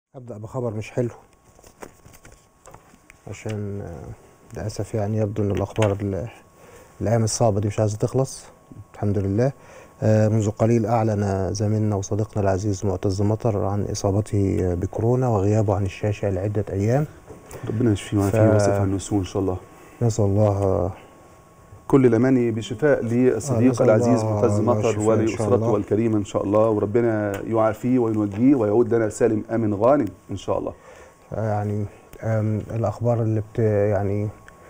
أبدأ بخبر مش حلو عشان للأسف يعني يبدو إن الأخبار الأيام الصعبة دي مش عايزة تخلص. الحمد لله. منذ قليل أعلن زميلنا وصديقنا العزيز معتز مطر عن إصابته بكورونا وغيابه عن الشاشة لعدة أيام. ربنا يشفيه ويعافيه ويصرف عنه السوء إن شاء الله. نسأل الله كل الأماني بشفاء لصديق العزيز معتز مطر ولأسرته الكريمة إن شاء الله، وربنا يعافيه وينجيه ويعود لنا سالم آمن غانم إن شاء الله. يعني الأخبار اللي يعني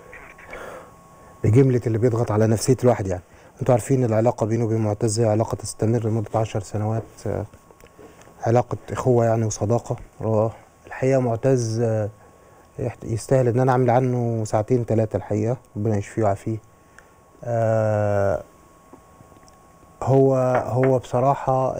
بجملة اللي بيضغط على نفسية الواحد. يعني انتوا عارفين العلاقة بينه وبين معتز علاقة تستمر لمدة 10 سنوات، علاقة إخوة يعني وصداقة. الحقيقة معتز يستاهل إن أنا أعمل عنه ساعتين 3 الحقيقة، ربنا يشفيه ويعافيه. هو بصراحة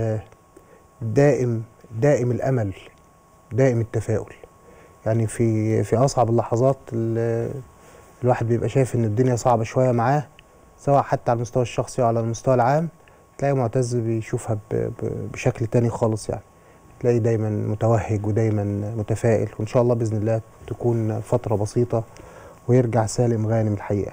دائم الأمل، دائم التفاؤل. يعني في أصعب اللحظات الواحد بيبقى شايف إن الدنيا صعبة شوية معاه، سواء حتى على المستوى الشخصي أو على المستوى العام، تلاقي معتز بيشوفها بشكل تاني خالص. يعني تلاقي دايما متوهج ودايما متفائل، وإن شاء الله بإذن الله تكون فترة بسيطة ويرجع سالم غانم الحقيقة.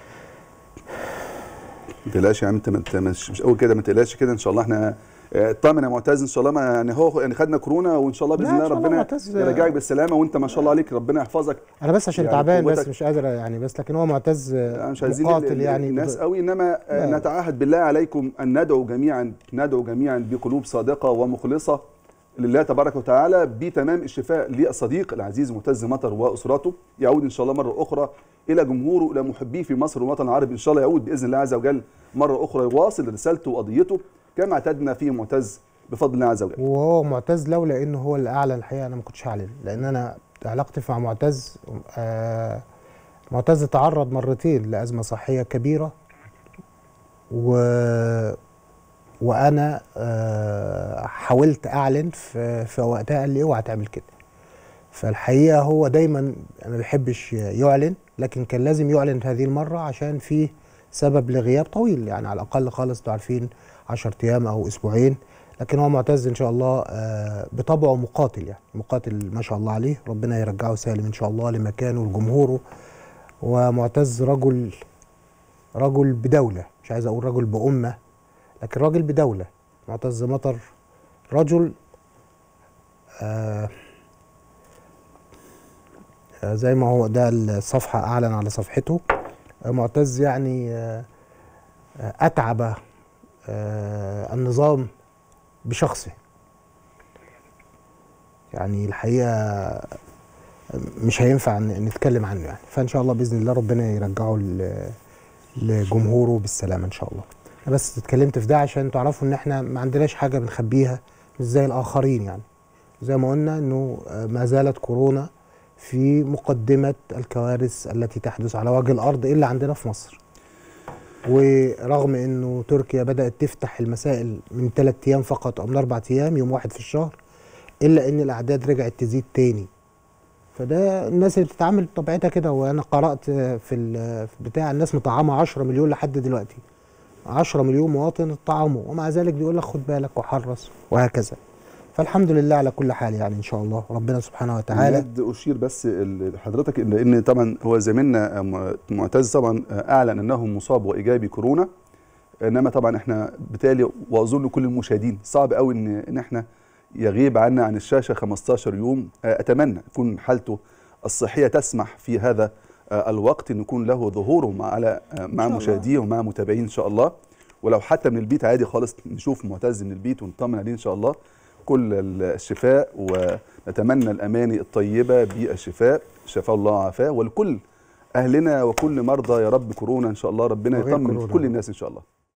ما تقلقش يا عم، انت مش قوي كده، ما تقلقش كده ان شاء الله. احنا اطمن يا معتز ان شاء الله. ما يعني هو يعني خدنا كورونا وان شاء الله باذن الله ربنا يرجعك بالسلامه، وانت ما شاء الله عليك ربنا يحفظك. انا بس عشان يعني تعبان بس مش قادر يعني، بس لكن هو معتز مش عايزين مقاتل يعني الناس قوي، انما نتعهد بالله عليكم ان ندعو جميعا بقلوب صادقه ومخلصه لله تبارك وتعالى بتمام الشفاء للصديق العزيز معتز مطر واسرته. يعود ان شاء الله مره اخرى الى جمهوره، الى محبيه في مصر والوطن العربي. ان شاء الله يعود باذن الله عز وجل مره اخرى يواصل رسالته وقضيته كما اعتدنا فيه معتز بفضل الله عز وجل. وهو معتز لولا انه هو اللي اعلن الحقيقه انا ما كنتش هعلن، لان انا علاقتي مع معتز معتز تعرض مرتين لازمه صحيه كبيره، وانا حاولت اعلن في وقتها، قال لي اوعى تعمل كده. فالحقيقه هو دايما ما بيحبش يعلن، لكن كان لازم يعلن هذه المره عشان فيه سبب لغياب طويل، يعني على الاقل خالص انتوا عارفين 10 ايام او اسبوعين. لكن هو معتز ان شاء الله بطبعه مقاتل، يعني مقاتل ما شاء الله عليه، ربنا يرجعه سالم ان شاء الله لمكانه ولجمهوره. ومعتز رجل بدوله، مش عايز اقول رجل بأمة، لكن راجل بدولة. معتز مطر رجل زي ما هو ده الصفحة أعلن على صفحته. معتز يعني أتعب النظام بشخصه. يعني الحقيقة مش هينفع نتكلم عنه يعني. فإن شاء الله بإذن الله ربنا يرجعه لجمهوره بالسلامة إن شاء الله. أنا بس اتكلمت في ده عشان تعرفوا إن إحنا ما عندناش حاجة بنخبيها مش زي الآخرين. يعني زي ما قلنا إنه ما زالت كورونا في مقدمة الكوارث التي تحدث على وجه الأرض إلا عندنا في مصر. ورغم إنه تركيا بدأت تفتح المسائل من 3 أيام فقط أو من 4 أيام، يوم 1 في الشهر، إلا إن الأعداد رجعت تزيد تاني. فده الناس اللي بتتعامل بطبيعتها كده. وأنا قرأت في بتاع الناس مطعمة 10 مليون لحد دلوقتي، 10 مليون مواطن اتطعموا، ومع ذلك بيقول لك خد بالك وحرص وهكذا. فالحمد لله على كل حال، يعني ان شاء الله ربنا سبحانه وتعالى. اشير بس لحضرتك ان طبعا هو زميلنا معتز طبعا اعلن انه مصاب وايجابي كورونا، انما طبعا احنا بالتالي واظن كل المشاهدين صعب قوي ان احنا يغيب عنا عن الشاشه 15 يوم. اتمنى يكون حالته الصحيه تسمح في هذا الوقت ان يكون له ظهوره مع مشاهديه ومع متابعين ان شاء الله، ولو حتى من البيت عادي خالص نشوف معتز من البيت ونطمن عليه ان شاء الله. كل الشفاء، ونتمنى الاماني الطيبه بالشفاء، شفاه الله وعافاه، ولكل اهلنا وكل مرضى يا رب كورونا ان شاء الله ربنا يطمن كل الناس ان شاء الله.